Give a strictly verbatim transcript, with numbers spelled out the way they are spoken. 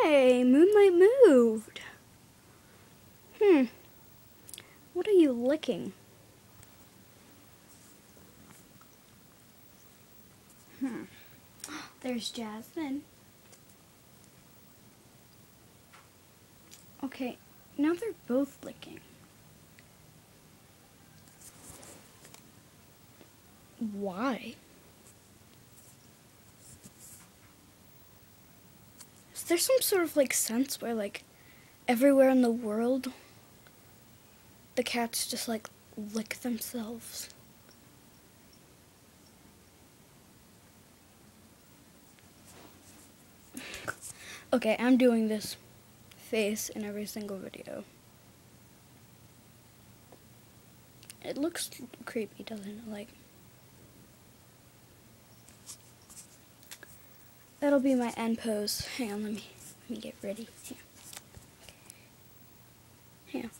Hey, Moonlight moved. Hmm. What are you licking? Hmm. There's Jasmine. Okay, now they're both licking. Why? Is there some sort of like sense where like everywhere in the world the cats just like lick themselves? Okay, I'm doing this face in every single video. It looks creepy, doesn't it? Like, that'll be my end pose. Hang on, let me let me get ready. Here. Here.